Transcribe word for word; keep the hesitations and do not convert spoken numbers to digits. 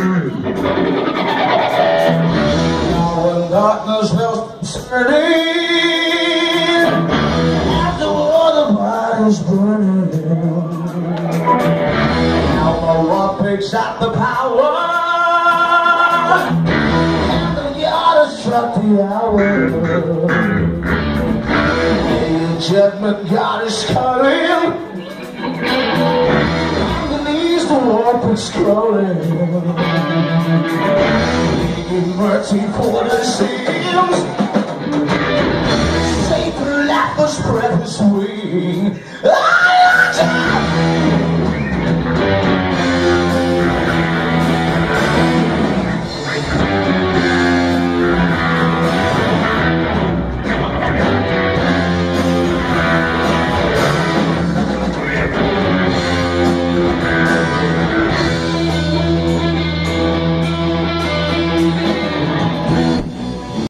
Now when darkness was turning, after all the fire's burning, now the Lord picks up the power, and the God has struck the hour. The judgment God is coming, underneath the warp is scrolling. Begging mercy for the sins, Satan let the spread his wing.